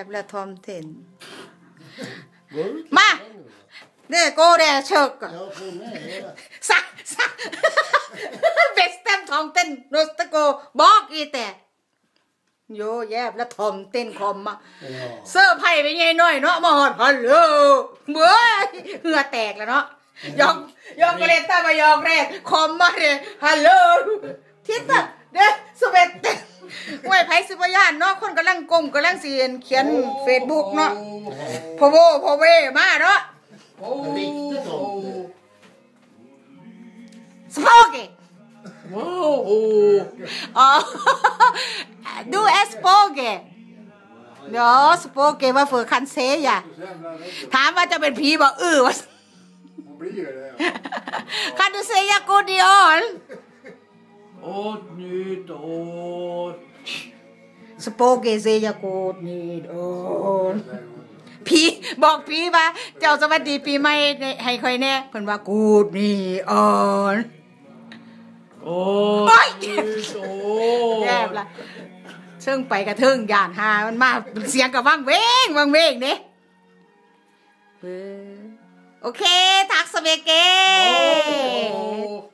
บและทอมเทนมาเนี่ยโกเดเชิกสักเบสเต็มทอมเต้นโรสตโกบอกอีแต่โยแยบและทอมเต้นคอมมาเสื้อไผ่ไปยัยน้อยเนาะมาหอดฮัลโหลเมื่อเหงื่อแตกแล้วเนาะยองกระเล่นตามายองแรกคอมมาเลยฮัลโหลทิศอะเด้สเวตไว้ไผ่สิบยานเนาะคนกำลังกำลังเขียนเฟซบุ๊กเนาะพอเวมาเนาะสปอเกอ๋อดูเอสโปเกเดี๋ยวสโปเกว่าเฟอร์คันเซ่ยถามว่าจะเป็นผีบอกวะคันดูเซ่ยากูดิออนโอ้นี่โตสโปเกเซ่ยากูนี่โอ้ผีบอกผีว่าเจ้าสวัสดีปีใหม่ให้ค่อยแน่เพิ่นว่ากูนี่ออนโอ้ยแย่ละเชิงไปกระเทิงย่านหามันมาเสียงกับวังเวงเนี่ยโอเคทักสเปเก